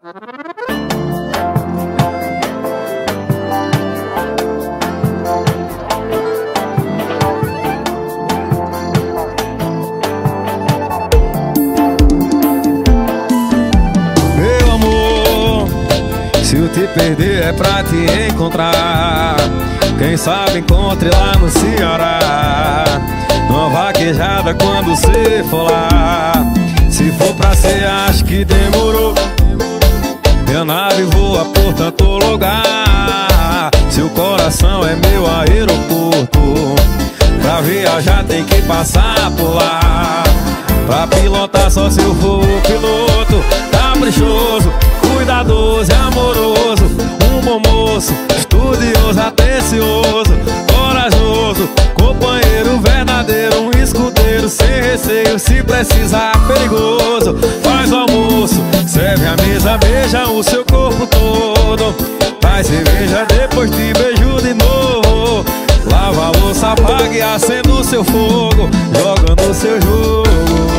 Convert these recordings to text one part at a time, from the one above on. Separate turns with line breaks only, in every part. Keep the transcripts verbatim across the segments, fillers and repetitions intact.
Meu amor, se eu te perder é pra te encontrar. Quem sabe encontre lá no Ceará, numa vaquejada quando cê for lá. Se for pra ser, acho que demorou. Minha nave voa por tanto lugar. Seu coração é meu aeroporto. Pra viajar tem que passar por lá. Pra pilotar só se eu for o piloto. Caprichoso, cuidadoso e amoroso. Um bom moço, estudioso, atencioso, corajoso, companheiro verdadeiro, um escudeiro sem receio, se precisar perigoso. Faz o almoço, serve a mesa, beija o seu corpo todo. Faz cerveja, depois te beijo de novo. Lava a louça, apaga e acenda o seu fogo, jogando o seu jogo.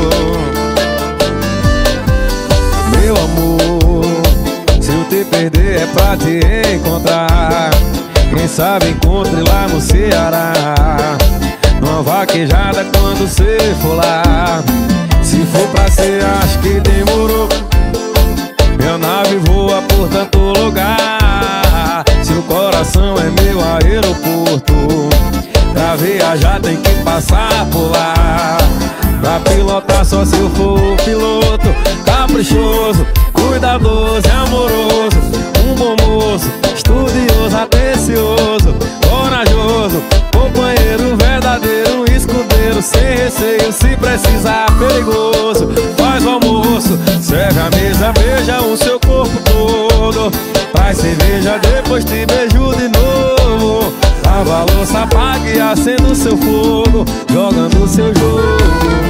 Meu amor, se eu te perder é pra te encontrar. Quem sabe encontre lá no Ceará, numa vaquejada quando cê for lá. Se for pra ser, acho que demorou. Minha nave voa por tanto lugar. Seu coração é meu aeroporto. Pra viajar tem que passar por lá. Pra pilotar só se eu for o piloto. Caprichoso, cuidadoso e amoroso. Um bom moço, estudioso, atencioso, corajoso, companheiro verdadeiro, um escudeiro sem receio, se precisar perigoso. Faz o almoço, serve a mesa, beija o seu corpo todo. Faz cerveja, depois te beijo de novo. Lava a louça, apaga e acenda o seu fogo, jogando o seu jogo.